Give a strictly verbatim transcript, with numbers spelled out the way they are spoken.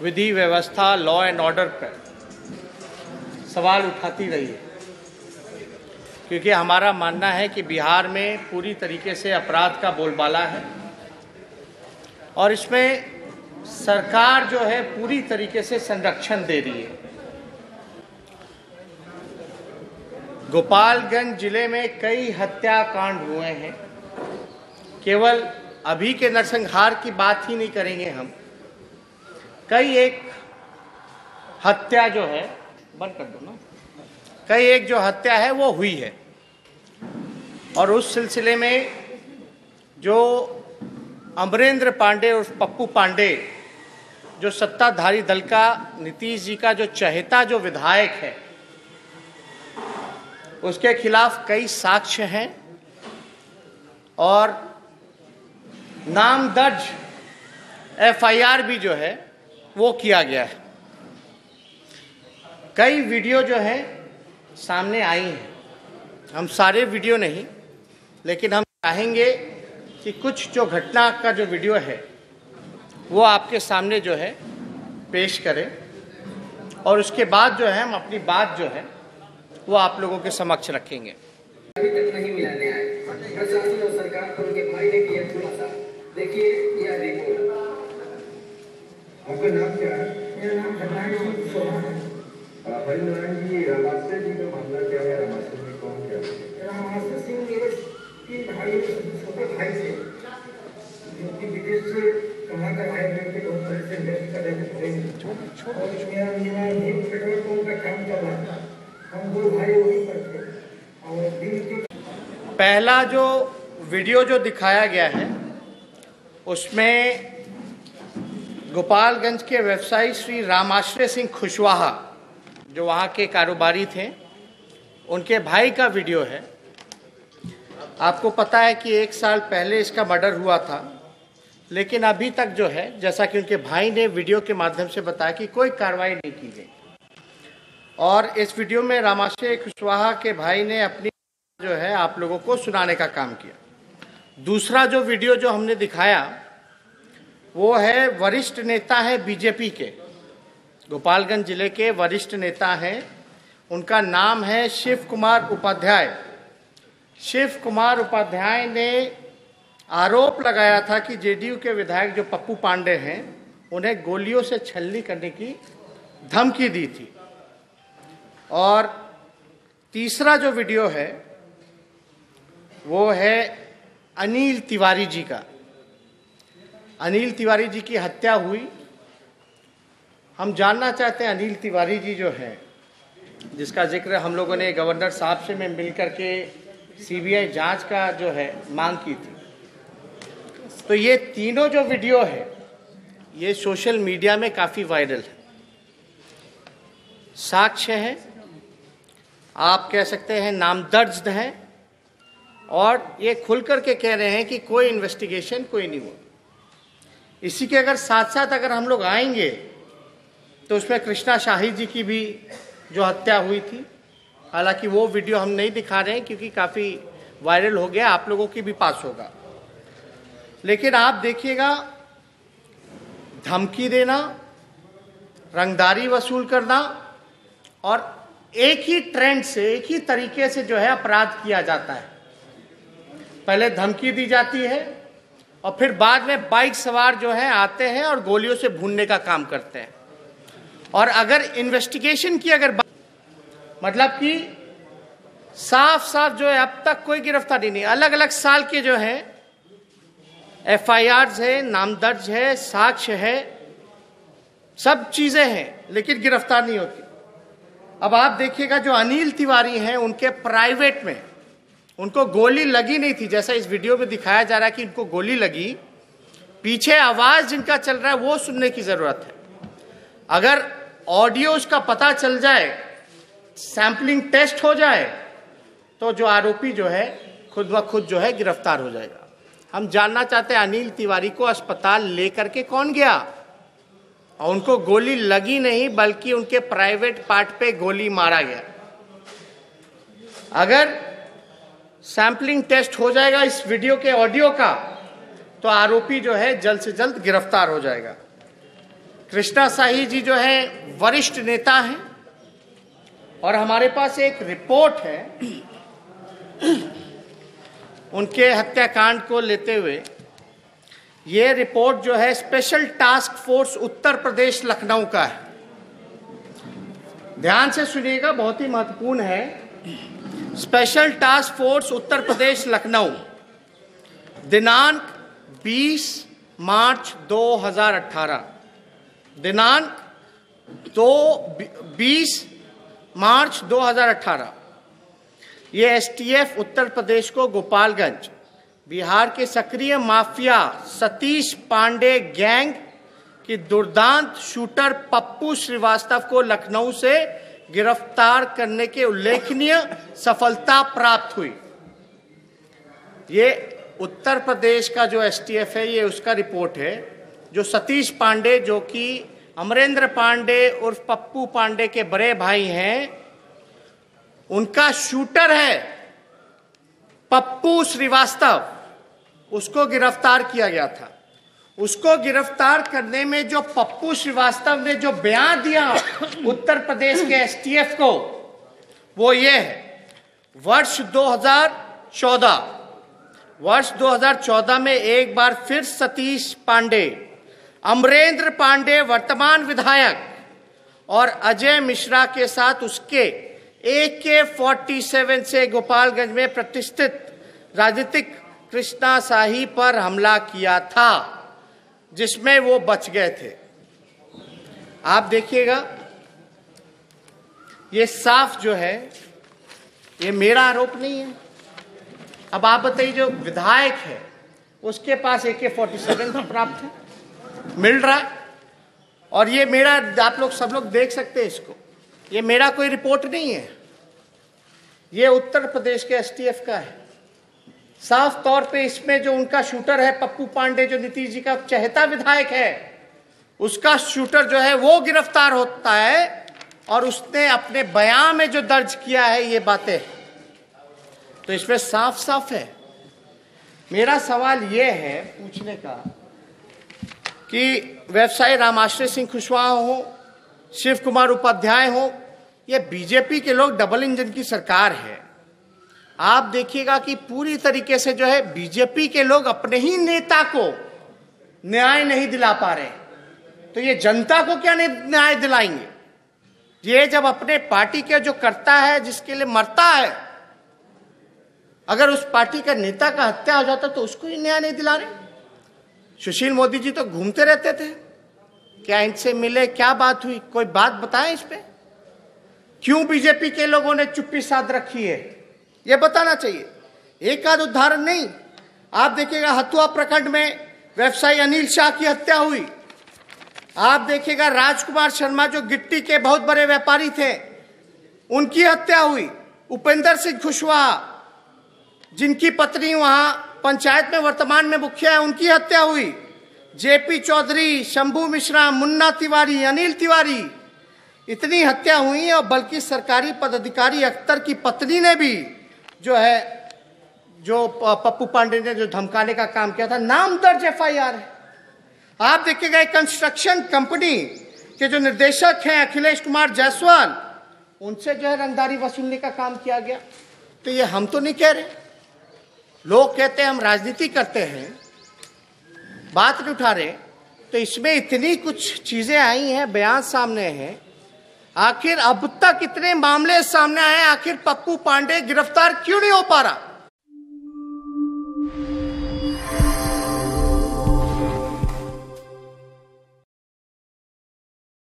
विधि व्यवस्था, law and order पर सवाल उठाती रही है, क्योंकि हमारा मानना है कि बिहार में पूरी तरीके से अपराध का बोलबाला है और इसमें सरकार जो है पूरी तरीके से संरक्षण दे रही है। गोपालगंज जिले में कई हत्याकांड हुए हैं। केवल अभी के नरसंहार की बात ही नहीं करेंगे हम, कई एक हत्या जो है, बंद कर दो ना, कई एक जो हत्या है वो हुई है। और उस सिलसिले में जो अमरेंद्र पांडे और पप्पू पांडे, जो सत्ताधारी दल का, नीतीश जी का जो चहेता जो विधायक है, उसके खिलाफ कई साक्ष्य हैं और नाम दर्ज एफ आई आर भी जो है वो किया गया है। कई वीडियो जो है सामने आई हैं, हम सारे वीडियो नहीं, लेकिन हम चाहेंगे कि कुछ जो घटना का जो वीडियो है वो आपके सामने जो है पेश करें और उसके बाद जो है हम अपनी बात जो है वो आप लोगों के समक्ष रखेंगे। अभी तक नहीं मिला न्याय, प्रशासन और सरकार को उनके भाई ने किया खुलासा। देखिए यह रिपोर्ट। आपका नाम क्या है? मेरा नाम हरिनारायण सिंह सोहा है। हरिनारायण जी, रामाश्रय जी का मामला क्या है? रामाश्रय जी कौन क्या है? रामाश्रय सिंह मेरे तीन भाई, छोटे भाई थे, जो कि विदेश से कमा कर आए हुए थे, बहुत तरह से इन्वेस्ट कर रहे थे और मेरा मेरा भी पेट्रोल पंप का काम चल रहा था। हम दो भाई वहीं पर थे और दिन के पहला जो वीडियो जो दिखाया गया है उसमें गोपालगंज के व्यवसायी श्री रामाश्रय सिंह खुशवाहा, जो वहाँ के कारोबारी थे, उनके भाई का वीडियो है। आपको पता है कि एक साल पहले इसका मर्डर हुआ था, लेकिन अभी तक जो है, जैसा कि उनके भाई ने वीडियो के माध्यम से बताया, कि कोई कार्रवाई नहीं की गई। और इस वीडियो में रामाश्रय खुशवाहा के भाई ने अपनी जो है आप लोगों को सुनाने का काम किया। दूसरा जो वीडियो जो हमने दिखाया वो है वरिष्ठ नेता है बीजेपी के, गोपालगंज जिले के वरिष्ठ नेता हैं, उनका नाम है शिव कुमार उपाध्याय। शिव कुमार उपाध्याय ने आरोप लगाया था कि जे डी यू के विधायक जो पप्पू पांडे हैं उन्हें गोलियों से छलनी करने की धमकी दी थी। और तीसरा जो वीडियो है वो है अनिल तिवारी जी का। अनिल तिवारी जी की हत्या हुई। हम जानना चाहते हैं अनिल तिवारी जी जो है, जिसका जिक्र हम लोगों ने गवर्नर साहब से में मिलकर के सी बी आई जांच का जो है मांग की थी। तो ये तीनों जो वीडियो है ये सोशल मीडिया में काफ़ी वायरल है, साक्ष्य है, आप कह सकते हैं नामदर्ज है, और ये खुल कर के कह रहे हैं कि कोई इन्वेस्टिगेशन कोई नहीं हुआ। इसी के अगर साथ साथ अगर हम लोग आएंगे तो उसमें कृष्णा शाही जी की भी जो हत्या हुई थी, हालांकि वो वीडियो हम नहीं दिखा रहे हैं क्योंकि काफ़ी वायरल हो गया, आप लोगों के भी पास होगा। लेकिन आप देखिएगा, धमकी देना, रंगदारी वसूल करना और एक ही ट्रेंड से, एक ही तरीके से जो है अपराध किया जाता है। पहले धमकी दी जाती है और फिर बाद में बाइक सवार जो है आते हैं और गोलियों से भूनने का काम करते हैं। और अगर इन्वेस्टिगेशन की अगर मतलब कि साफ साफ जो है अब तक कोई गिरफ्तारी नहीं, अलग अलग साल के जो है एफ आई आर्स है, नामदर्ज है, साक्ष्य है, सब चीजें हैं, लेकिन गिरफ्तार नहीं होती। अब आप देखिएगा जो अनिल तिवारी हैं, उनके प्राइवेट में उनको गोली लगी नहीं थी, जैसा इस वीडियो में दिखाया जा रहा है कि उनको गोली लगी। पीछे आवाज जिनका चल रहा है वो सुनने की जरूरत है। अगर ऑडियो उसका पता चल जाए, सैंपलिंग टेस्ट हो जाए, तो जो आरोपी जो है खुद ब खुद जो है गिरफ्तार हो जाएगा। हम जानना चाहते हैं अनिल तिवारी को अस्पताल लेकर के कौन गया, और उनको गोली लगी नहीं बल्कि उनके प्राइवेट पार्ट पे गोली मारा गया। अगर सैंपलिंग टेस्ट हो जाएगा इस वीडियो के ऑडियो का, तो आरोपी जो है जल्द से जल्द गिरफ्तार हो जाएगा। कृष्णा शाही जी जो है वरिष्ठ नेता हैं और हमारे पास एक रिपोर्ट है उनके हत्याकांड को लेते हुए। ये रिपोर्ट जो है special task force Uttar Pradesh Lucknow का है। ध्यान से सुनिएगा, बहुत ही महत्वपूर्ण है। Special task force Uttar Pradesh Lucknow, दिनांक बीस मार्च दो हज़ार अठारह, दिनांक दो बीस मार्च दो हज़ार अठारह। ये एसटीएफ उत्तर प्रदेश को गोपालगंज बिहार के सक्रिय माफिया सतीश पांडे गैंग की दुर्दांत शूटर पप्पू श्रीवास्तव को लखनऊ से गिरफ्तार करने के उल्लेखनीय सफलता प्राप्त हुई। ये उत्तर प्रदेश का जो एसटीएफ है, ये उसका रिपोर्ट है। जो सतीश पांडे, जो कि अमरेंद्र पांडे उर्फ पप्पू पांडे के बड़े भाई हैं, उनका शूटर है पप्पू श्रीवास्तव, उसको गिरफ्तार किया गया था। उसको गिरफ्तार करने में जो पप्पू श्रीवास्तव ने जो बयान दिया उत्तर प्रदेश के एसटीएफ को, वो ये है। वर्ष दो हज़ार चौदह वर्ष दो हज़ार चौदह में एक बार फिर सतीश पांडे, अमरेंद्र पांडे वर्तमान विधायक और अजय मिश्रा के साथ उसके ए के सैंतालीस से गोपालगंज में प्रतिष्ठित राजनीतिक कृष्णा शाही पर हमला किया था, जिसमें वो बच गए थे। आप देखिएगा, ये साफ जो है, ये मेरा आरोप नहीं है। अब आप बताइए, जो विधायक है उसके पास ए के सैंतालीस प्राप्त है, मिल रहा है, और ये मेरा, आप लोग सब लोग देख सकते हैं इसको, ये मेरा कोई रिपोर्ट नहीं है, ये उत्तर प्रदेश के एसटीएफ का है। साफ तौर पे इसमें जो उनका शूटर है पप्पू पांडे, जो नीतीश जी का चहेता विधायक है, उसका शूटर जो है वो गिरफ्तार होता है और उसने अपने बयान में जो दर्ज किया है ये बातें, तो इसमें साफ साफ है। मेरा सवाल ये है पूछने का कि व्यवसायी रामाश्रय सिंह कुशवाहा हो, शिव कुमार उपाध्याय हो, ये बीजेपी के लोग, डबल इंजन की सरकार है। आप देखिएगा कि पूरी तरीके से जो है बीजेपी के लोग अपने ही नेता को न्याय नहीं दिला पा रहे, तो ये जनता को क्या न्याय दिलाएंगे? ये जब अपने पार्टी के जो करता है, जिसके लिए मरता है, अगर उस पार्टी का नेता का हत्या हो जाता तो उसको ही न्याय नहीं दिला रहे। सुशील मोदी जी तो घूमते रहते थे, क्या इनसे मिले, क्या बात हुई, कोई बात बताएं इस पे? क्यों बीजेपी के लोगों ने चुप्पी साध रखी है, ये बताना चाहिए। एक आध उदाहरण नहीं, आप देखिएगा हथुआ प्रखंड में व्यवसायी अनिल शाह की हत्या हुई। आप देखिएगा राजकुमार शर्मा, जो गिट्टी के बहुत बड़े व्यापारी थे, उनकी हत्या हुई। उपेंद्र सिंह कुशवाहा, जिनकी पत्नी वहां पंचायत में वर्तमान में मुखिया है, उनकी हत्या हुई। जेपी चौधरी, शंभू मिश्रा, मुन्ना तिवारी, अनिल तिवारी, इतनी हत्या हुई। और बल्कि सरकारी पदाधिकारी अख्तर की पत्नी ने भी जो है, जो पप्पू पांडे ने जो धमकाने का काम किया था, नाम दर्ज एफ आई आर है। आप देखिएगा एक कंस्ट्रक्शन कंपनी के जो निर्देशक हैं अखिलेश कुमार जायसवाल, उनसे जो है रंगदारी वसूलने का काम किया गया। तो ये हम तो नहीं कह रहे, लोग कहते हैं हम राजनीति करते हैं, बात नहीं उठा रहे। तो इसमें इतनी कुछ चीजें आई हैं, बयान सामने हैं। आखिर अब तक इतने मामले सामने आए, आखिर पप्पू पांडे गिरफ्तार क्यों नहीं हो पा रहा?